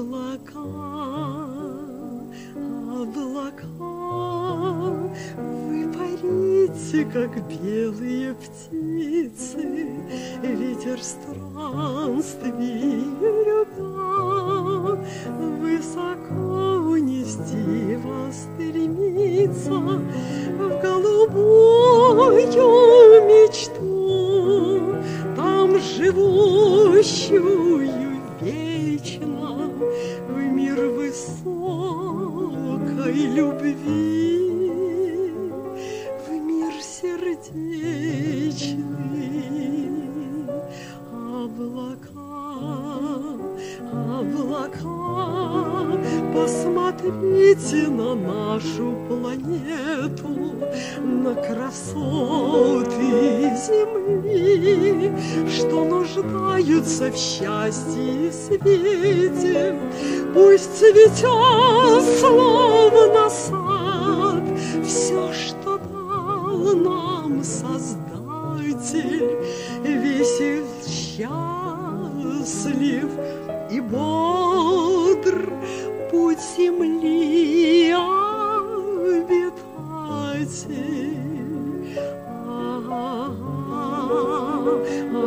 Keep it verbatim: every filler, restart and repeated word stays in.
Облака, облака, вы парите, как белые птицы, ветер странствий любя, высоко унести вас стремится в голубую мечту, там живущую вечно в мир высокой любви, в мир сердечный. Облака, облака, посмотрите на нашу планету, на красоты земли, что нуждаются в счастье и свете. Пусть цветет, словно сад, все, что дал нам Создатель, весел, счастлив и бодр путь земли обитатель. А-а-а,